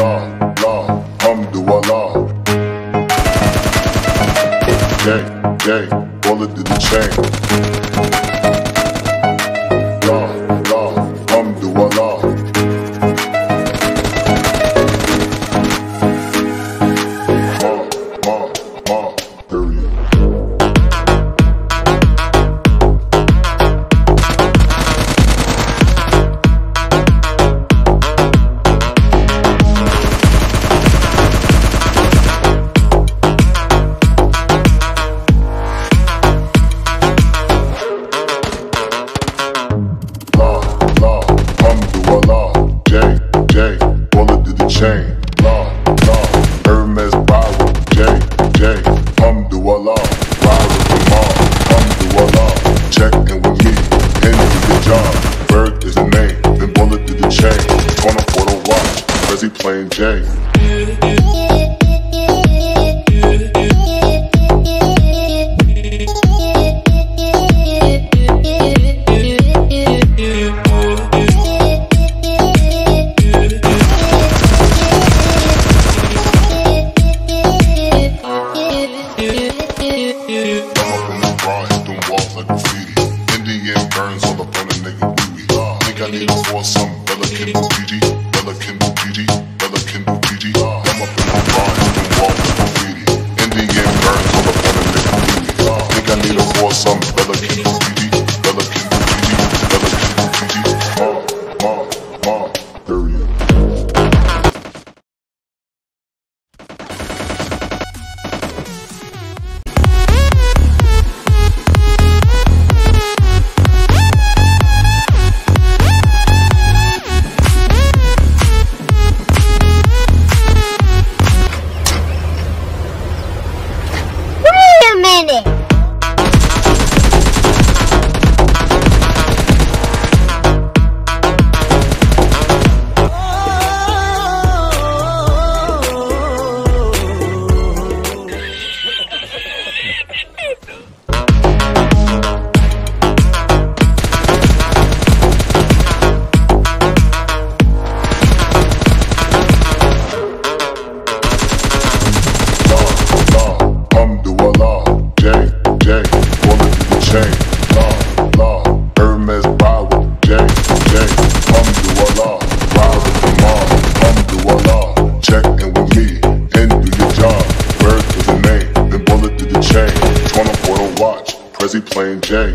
Alhamdulillah. J, bullet to the chain. Alhamdulillah. Period. Chain, Hermes Barrow, J, Alhamdulillah, ride with the mom, Alhamdulillah, check in with me, into the job, Berg is the name, then bullet to the chain, corner for the watch, Prezi playing J. Hermes Barrow, J, Alhamdulillah, ride with the mom, Alhamdulillah, check in with me, and do your job, Berg is the name, then bullet to the chain, corner for the watch, Prezi playing J.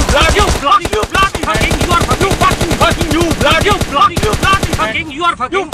You are fucking